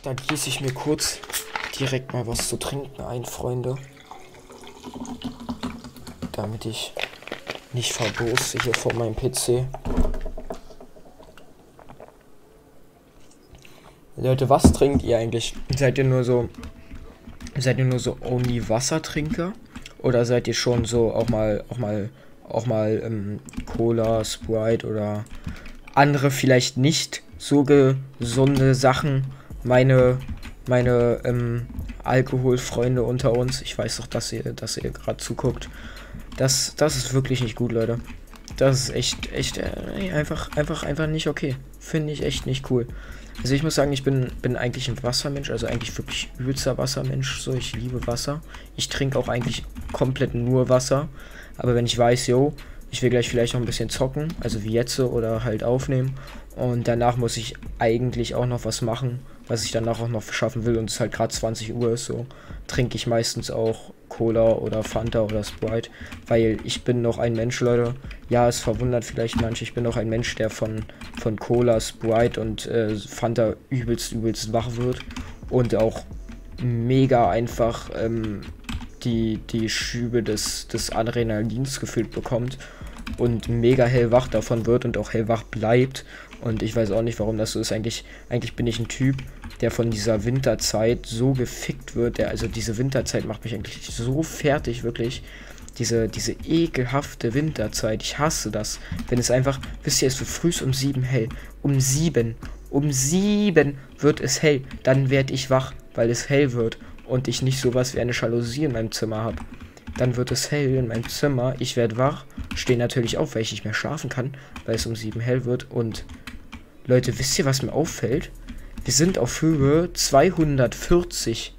Da gieße ich mir kurz direkt mal was zu trinken ein, Freunde. Damit ich nicht verdurste hier vor meinem PC. Leute, was trinkt ihr eigentlich? Seid ihr nur so only Wassertrinker? Oder seid ihr schon so auch mal Cola, Sprite oder andere vielleicht nicht so gesunde Sachen? Meine Alkoholfreunde unter uns. Ich weiß doch, dass ihr gerade zuguckt. Das ist wirklich nicht gut, Leute. Das ist echt einfach nicht okay. Finde ich echt nicht cool. Also ich muss sagen, ich bin eigentlich ein Wassermensch, also eigentlich wirklich übelster Wassermensch, so, ich liebe Wasser. Ich trinke auch eigentlich komplett nur Wasser, aber wenn ich weiß, yo, ich will gleich vielleicht noch ein bisschen zocken, also wie jetzt oder halt aufnehmen und danach muss ich eigentlich auch noch was machen, was ich danach auch noch schaffen will und es halt gerade 20 Uhr ist, so, trinke ich meistens auch Cola oder Fanta oder Sprite, weil ich bin noch ein Mensch, Leute. Ja, es verwundert vielleicht manche, ich bin noch ein Mensch, der von Cola, Sprite und Fanta übelst wach wird und auch mega einfach die Schübe des Adrenalins gefühlt bekommt und mega hellwach davon wird und auch hellwach bleibt. Und ich weiß auch nicht, warum das so ist. Eigentlich bin ich ein Typ, der von dieser Winterzeit so gefickt wird. Also diese Winterzeit macht mich eigentlich so fertig, wirklich. Diese ekelhafte Winterzeit. Ich hasse das. Wenn es einfach, wisst ihr, es wird früh um 7 hell. Um 7 wird es hell. Dann werde ich wach, weil es hell wird. Und ich nicht sowas wie eine Jalousie in meinem Zimmer habe. Dann wird es hell in meinem Zimmer. Ich werde wach. Stehe natürlich auf, weil ich nicht mehr schlafen kann, weil es um 7 hell wird. Und Leute, wisst ihr, was mir auffällt? Wir sind auf Höhe 240.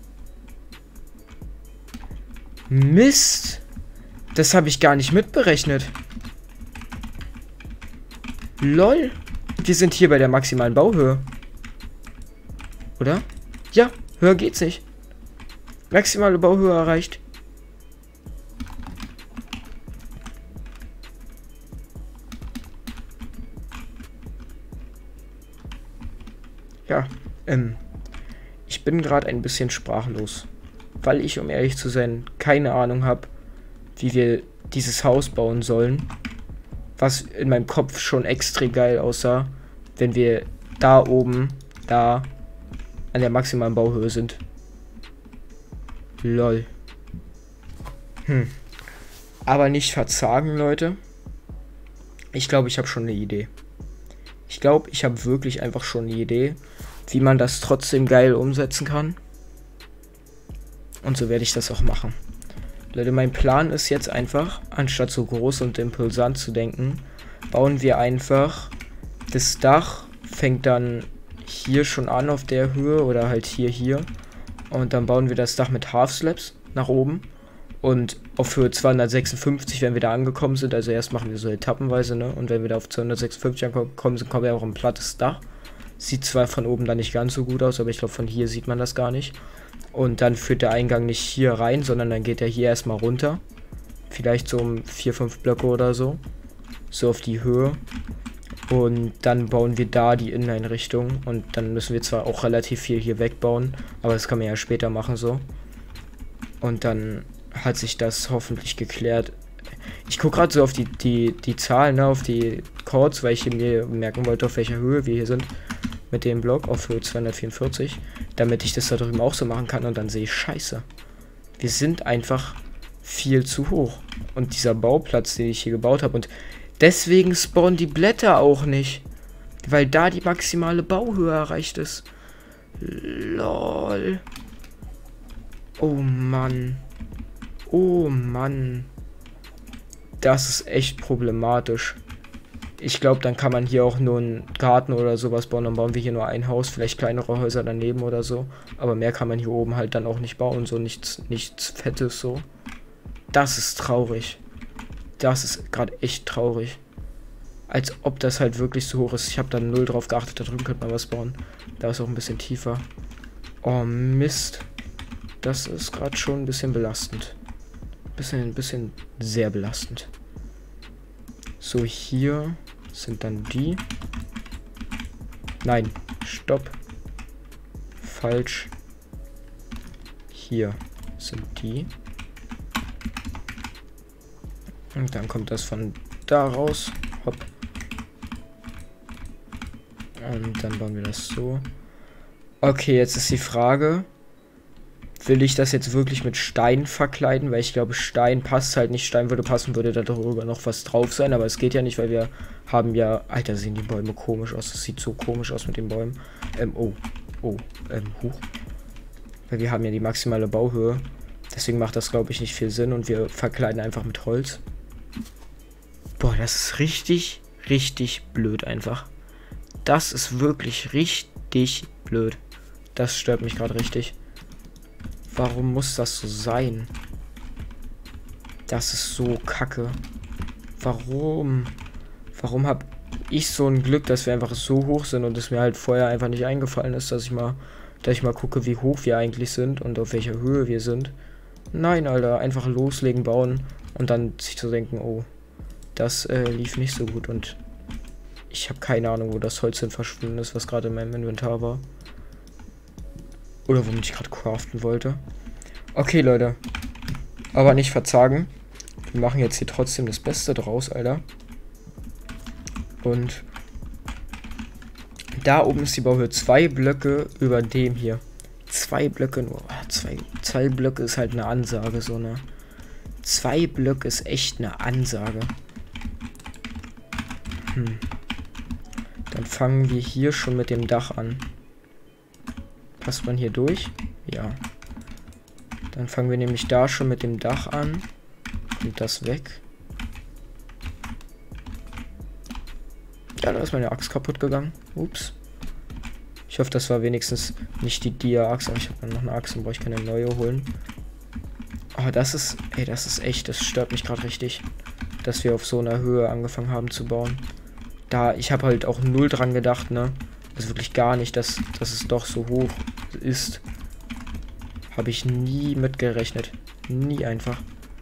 Mist! Das habe ich gar nicht mitberechnet. LOL! Wir sind hier bei der maximalen Bauhöhe. Oder? Ja, höher geht's nicht. Maximale Bauhöhe erreicht. Ja, ich bin gerade ein bisschen sprachlos, weil ich, um ehrlich zu sein, keine Ahnung habe, wie wir dieses Haus bauen sollen, was in meinem Kopf schon extrem geil aussah, wenn wir da oben, da an der maximalen Bauhöhe sind. Lol. Aber nicht verzagen, Leute. Ich glaube, ich habe schon eine Idee. Ich glaube, ich habe wirklich einfach schon eine Idee, wie man das trotzdem geil umsetzen kann. Und so werde ich das auch machen. Leute, mein Plan ist jetzt einfach, anstatt so groß und impulsant zu denken, bauen wir einfach, das Dach fängt dann hier schon an auf der Höhe oder halt hier. Und dann bauen wir das Dach mit Half Slabs nach oben. Und auf Höhe 256, wenn wir da angekommen sind, also erst machen wir so etappenweise, ne? Und wenn wir da auf 256 angekommen sind, kommen wir auch ein plattes Dach. Sieht zwar von oben dann nicht ganz so gut aus, aber ich glaube, von hier sieht man das gar nicht. Und dann führt der Eingang nicht hier rein, sondern dann geht er hier erstmal runter. Vielleicht so um 4-5 Blöcke oder so. So auf die Höhe. Und dann bauen wir da die Inneneinrichtung. Und dann müssen wir zwar auch relativ viel hier wegbauen, aber das kann man ja später machen so. Und dann hat sich das hoffentlich geklärt. Ich gucke gerade so auf die Zahlen, ne, auf die Chords, weil ich mir merken wollte, auf welcher Höhe wir hier sind. Mit dem Block auf Höhe 244. Damit ich das da drüben auch so machen kann. Und dann sehe ich, scheiße. Wir sind einfach viel zu hoch. Und dieser Bauplatz, den ich hier gebaut habe. Und deswegen spawnen die Blätter auch nicht. Weil da die maximale Bauhöhe erreicht ist. LOL. Oh Mann. Oh Mann. Das ist echt problematisch. Ich glaube, dann kann man hier auch nur einen Garten oder sowas bauen. Dann bauen wir hier nur ein Haus, vielleicht kleinere Häuser daneben oder so. Aber mehr kann man hier oben halt dann auch nicht bauen. So nichts Fettes so. Das ist traurig. Das ist gerade echt traurig. Als ob das halt wirklich so hoch ist. Ich habe da null drauf geachtet. Da drüben könnte man was bauen. Da ist auch ein bisschen tiefer. Oh Mist. Das ist gerade schon ein bisschen belastend. Ein bisschen sehr belastend. So, hier sind dann die. Nein, stopp. falsch. Hier sind die. Und dann kommt das von da raus. Hopp. Und dann bauen wir das so. Okay, jetzt ist die Frage, will ich das jetzt wirklich mit Stein verkleiden? Weil ich glaube, Stein passt halt nicht. Stein würde passen, würde da darüber noch was drauf sein. Aber es geht ja nicht, weil wir haben ja... Alter, sehen die Bäume komisch aus. Das sieht so komisch aus mit den Bäumen. Huch. Weil wir haben ja die maximale Bauhöhe. Deswegen macht das, glaube ich, nicht viel Sinn. Und wir verkleiden einfach mit Holz. Boah, das ist richtig, richtig blöd einfach. Das ist wirklich richtig blöd. Das stört mich gerade richtig. Warum muss das so sein? Das ist so kacke. Warum? Warum habe ich so ein Glück, dass wir einfach so hoch sind und es mir halt vorher einfach nicht eingefallen ist, dass ich mal gucke, wie hoch wir eigentlich sind und auf welcher Höhe wir sind. Nein, Alter, einfach loslegen, bauen und dann sich zu denken, oh, das lief nicht so gut und ich habe keine Ahnung, wo das Holz hin verschwunden ist, was gerade in meinem Inventar war. Oder womit ich gerade craften wollte. Okay, Leute. Aber nicht verzagen. Wir machen jetzt hier trotzdem das Beste draus, Alter. Und da oben ist die Bauhöhe 2 Blöcke über dem hier. 2 Blöcke nur. 2 Blöcke ist halt eine Ansage, so eine. 2 Blöcke ist echt eine Ansage. Dann fangen wir hier schon mit dem Dach an. Passt man hier durch? Ja. Dann fangen wir nämlich da schon mit dem Dach an. Und das weg. Ja, da ist meine Axt kaputt gegangen. Ups. Ich hoffe, das war wenigstens nicht die Dia-Axt, aber ich habe dann noch eine Axt und brauche ich keine neue holen. Aber das ist, ey, das ist echt, das stört mich gerade richtig, dass wir auf so einer Höhe angefangen haben zu bauen. Ich habe halt auch null dran gedacht, ne? Also wirklich gar nicht, dass es doch so hoch ist. Habe ich nie mitgerechnet. Nie einfach.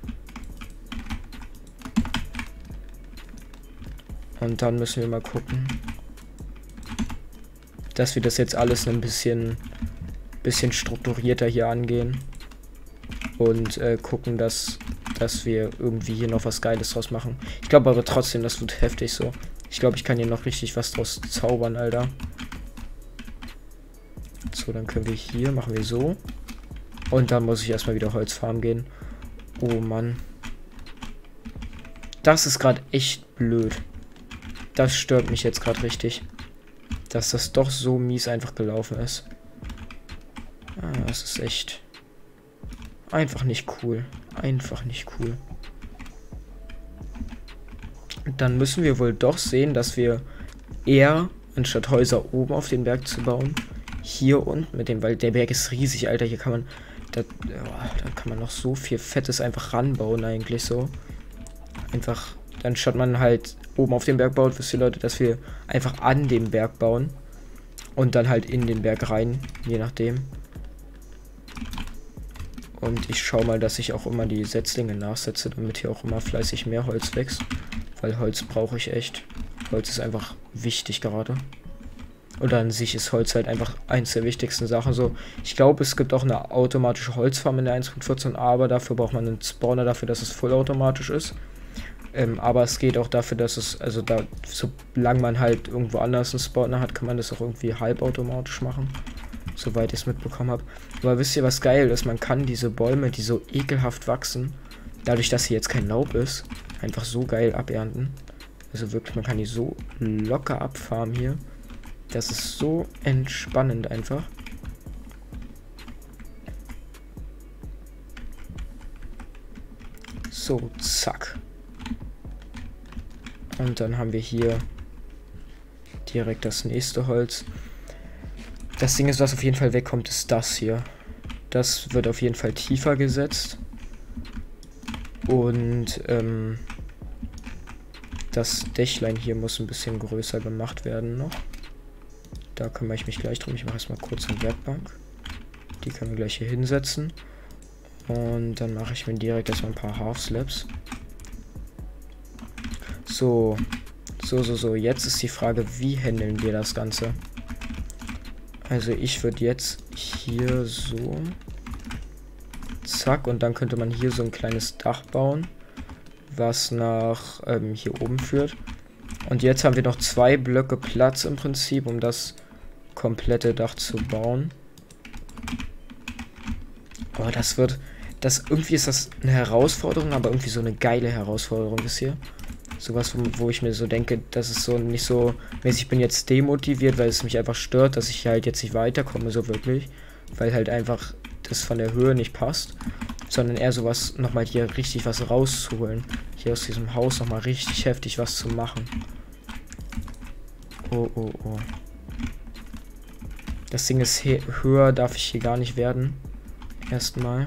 Und dann müssen wir mal gucken, dass wir das jetzt alles ein bisschen strukturierter hier angehen. Und gucken, dass wir irgendwie hier noch was Geiles draus machen. Ich glaube aber trotzdem, das wird heftig so. Ich glaube, ich kann hier noch richtig was draus zaubern, Alter. So, dann können wir hier, machen wir so. Und dann muss ich erstmal wieder Holz farmen gehen. Oh Mann. Das ist gerade echt blöd. Das stört mich jetzt gerade richtig. Dass das doch so mies einfach gelaufen ist. Das ist echt einfach nicht cool. Einfach nicht cool. Dann müssen wir wohl doch sehen, dass wir eher, anstatt Häuser oben auf den Berg zu bauen, hier unten mit dem, weil der Berg ist riesig, Alter, hier kann man, da kann man noch so viel Fettes einfach ranbauen eigentlich so. Einfach, anstatt man halt oben auf den Berg baut, wisst ihr Leute, dass wir einfach an dem Berg bauen und dann halt in den Berg rein, je nachdem. Und ich schaue mal, dass ich auch immer die Setzlinge nachsetze, damit hier auch immer fleißig mehr Holz wächst. Weil Holz brauche ich echt. Holz ist einfach wichtig gerade. Oder an sich ist Holz halt einfach eins der wichtigsten Sachen. So, ich glaube, es gibt auch eine automatische Holzfarm in der 1.14, aber dafür braucht man einen Spawner dafür, dass es vollautomatisch ist. Aber es geht auch dafür, dass es, also da, solange man halt irgendwo anders einen Spawner hat, kann man das auch irgendwie halbautomatisch machen. Soweit ich es mitbekommen habe. Aber wisst ihr, was geil ist? Man kann diese Bäume, die so ekelhaft wachsen, dadurch, dass hier jetzt kein Laub ist, einfach so geil abernten. Also wirklich, man kann die so locker abfarmen hier. Das ist so entspannend einfach. So, zack. Und dann haben wir hier direkt das nächste Holz. Das Ding ist, was auf jeden Fall wegkommt, ist das hier. Das wird auf jeden Fall tiefer gesetzt. Und das Dächlein hier muss ein bisschen größer gemacht werden noch. Da kümmere ich mich gleich drum. Ich mache erstmal kurz eine Werkbank. Die können wir gleich hier hinsetzen. Und dann mache ich mir direkt erstmal ein paar Half Slabs. So. Jetzt ist die Frage, wie handeln wir das Ganze? Also ich würde jetzt hier so. Zack. Und dann könnte man hier so ein kleines Dach bauen, was nach hier oben führt. Und jetzt haben wir noch 2 Blöcke Platz im Prinzip, um das komplette Dach zu bauen. Oh, irgendwie ist das eine Herausforderung, aber irgendwie so eine geile Herausforderung ist hier. Sowas, wo ich mir so denke, das ist so nicht so mäßig, ich bin jetzt demotiviert, weil es mich einfach stört, dass ich halt jetzt nicht weiterkomme, so wirklich. Weil halt einfach das von der Höhe nicht passt. Sondern eher sowas, nochmal hier richtig was rauszuholen. Hier aus diesem Haus nochmal richtig heftig was zu machen. Oh, oh, oh. Das Ding ist, höher darf ich hier gar nicht werden. Erstmal.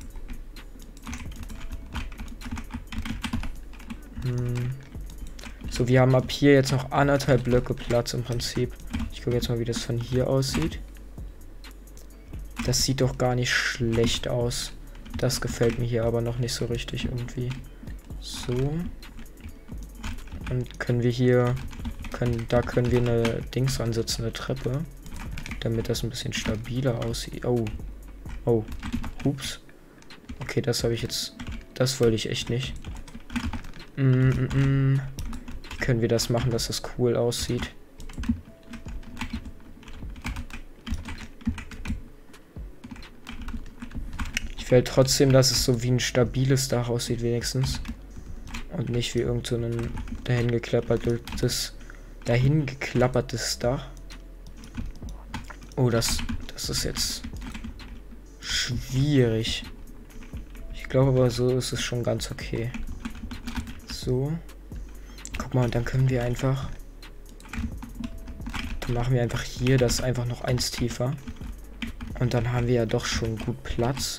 So, wir haben ab hier jetzt noch 1,5 Blöcke Platz im Prinzip. Ich gucke jetzt mal, wie das von hier aussieht. Das sieht doch gar nicht schlecht aus. Das gefällt mir hier aber noch nicht so richtig irgendwie. So. Und können wir hier... Da können wir eine Dings ansetzen, eine Treppe. Damit das ein bisschen stabiler aussieht. Oh. Oh. Ups. Okay, das habe ich jetzt... Das wollte ich echt nicht. Können wir das machen, dass das cool aussieht? Ich will trotzdem, dass es so wie ein stabiles Dach aussieht wenigstens. Und nicht wie irgend so ein dahingeklappertes Dach. Oh, das ist jetzt schwierig. Ich glaube aber, so ist es schon ganz okay. So. Guck mal, und dann können wir einfach... Dann machen wir einfach hier das einfach noch 1 tiefer. Und dann haben wir ja doch schon gut Platz.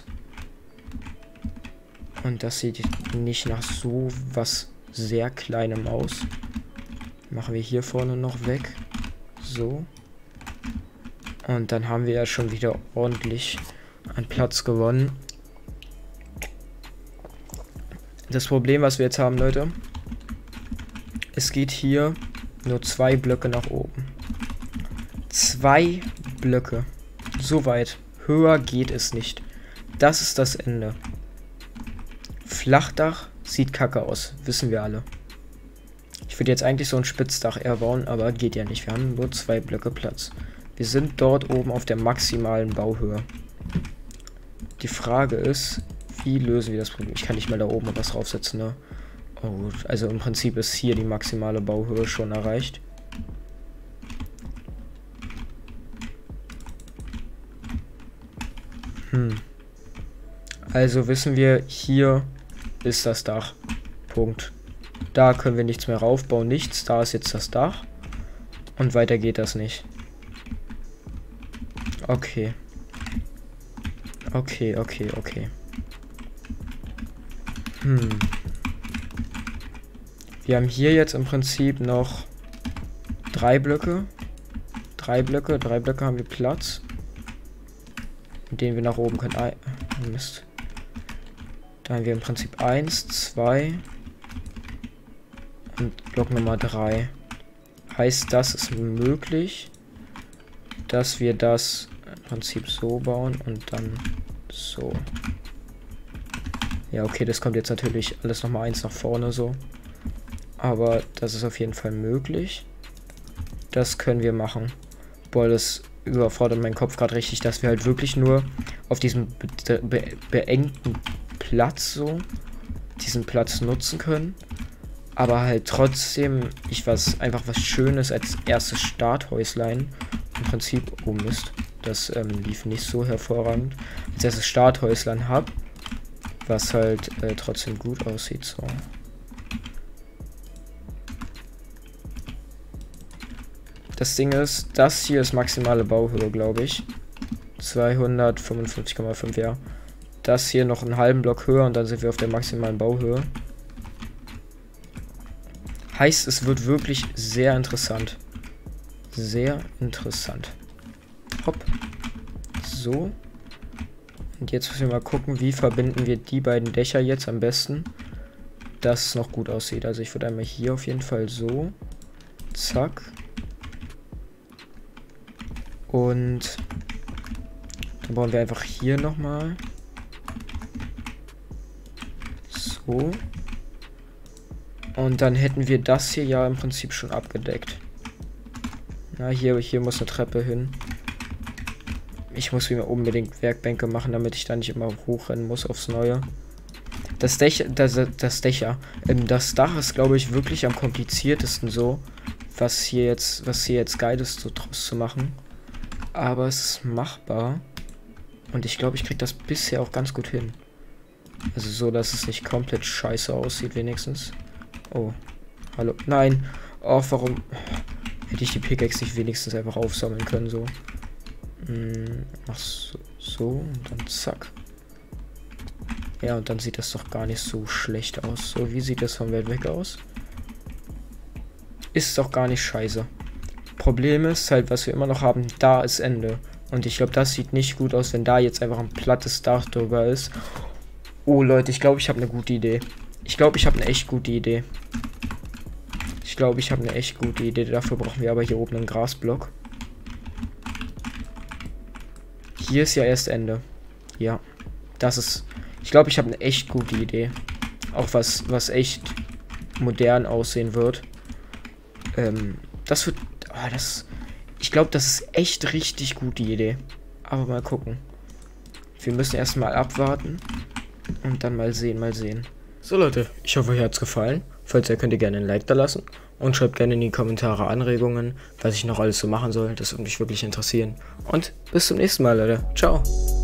Und das sieht nicht nach so was sehr Kleinem aus. Machen wir hier vorne noch weg. So. Und dann haben wir ja schon wieder ordentlich an Platz gewonnen. Das Problem, was wir jetzt haben, Leute, es geht hier nur 2 Blöcke nach oben. 2 Blöcke. So weit. Höher geht es nicht. Das ist das Ende. Flachdach sieht kacke aus. Wissen wir alle. Ich würde jetzt eigentlich so ein Spitzdach eher bauen, aber geht ja nicht. Wir haben nur 2 Blöcke Platz. Wir sind dort oben auf der maximalen Bauhöhe. Die Frage ist, wie lösen wir das Problem? Ich kann nicht mal da oben was draufsetzen, ne? Oh, also im Prinzip ist hier die maximale Bauhöhe schon erreicht. Also wissen wir, hier ist das Dach. Punkt. Da können wir nichts mehr raufbauen, nichts. Da ist jetzt das Dach. Und weiter geht das nicht. Okay. Okay. Wir haben hier jetzt im Prinzip noch 3 Blöcke. 3 Blöcke haben wir Platz. Mit denen wir nach oben können. Mist. Da haben wir im Prinzip 1, 2 und Block Nummer 3. Heißt, das ist möglich, dass wir das im Prinzip so bauen und dann so. Ja, okay, das kommt jetzt natürlich alles nochmal 1 nach vorne so. Aber das ist auf jeden Fall möglich. Das können wir machen. Boah, das überfordert meinen Kopf gerade richtig, dass wir halt wirklich nur auf diesem beengten Platz so diesen Platz nutzen können. Aber halt trotzdem einfach was Schönes als erstes Starthäuslein. Im Prinzip, oh Mist, das lief nicht so hervorragend. Als erstes Starthäuslein habe, was halt trotzdem gut aussieht so. Das Ding ist, das hier ist maximale Bauhöhe, glaube ich. 255,5, ja. Das hier noch einen halben Block höher und dann sind wir auf der maximalen Bauhöhe. Heißt, es wird wirklich sehr interessant. Sehr interessant. Hopp. So. Und jetzt müssen wir mal gucken, wie verbinden wir die beiden Dächer jetzt am besten, dass es noch gut aussieht. Also ich würde einmal hier auf jeden Fall so. Zack. Und dann bauen wir einfach hier nochmal. So. Und dann hätten wir das hier ja im Prinzip schon abgedeckt. Na, hier muss eine Treppe hin. Ich muss mir unbedingt Werkbänke machen, damit ich da nicht immer hochrennen muss aufs Neue. Das Dach ist, glaube ich, wirklich am kompliziertesten so, was hier jetzt geil ist, so draus zu machen. Aber es ist machbar. Und ich glaube, ich kriege das bisher auch ganz gut hin. Also so, dass es nicht komplett scheiße aussieht, wenigstens. Oh, hallo. Nein. Oh, warum hätte ich die Pickaxe nicht wenigstens einfach aufsammeln können, so. Mach so und dann zack. Ja, und dann sieht das doch gar nicht so schlecht aus. So, wie sieht das vom Welt weg aus? Ist doch gar nicht scheiße. Problem ist halt, was wir immer noch haben, da ist Ende. Und ich glaube, das sieht nicht gut aus, wenn da jetzt einfach ein plattes Dach drüber ist. Oh, Leute, ich glaube, ich habe eine gute Idee. Ich glaube, ich habe eine echt gute Idee. Dafür brauchen wir aber hier oben einen Grasblock. Hier ist ja erst Ende. Ja, das ist... Ich glaube, ich habe eine echt gute Idee. Auch was echt modern aussehen wird. Das wird... ich glaube, das ist echt richtig gute Idee. Aber mal gucken. Wir müssen erstmal abwarten. Und dann mal sehen. So, Leute, ich hoffe, euch hat es gefallen. Falls ja, könnt ihr gerne ein Like da lassen. Und schreibt gerne in die Kommentare Anregungen, was ich noch alles so machen soll. Das würde mich wirklich interessieren. Und bis zum nächsten Mal, Leute. Ciao.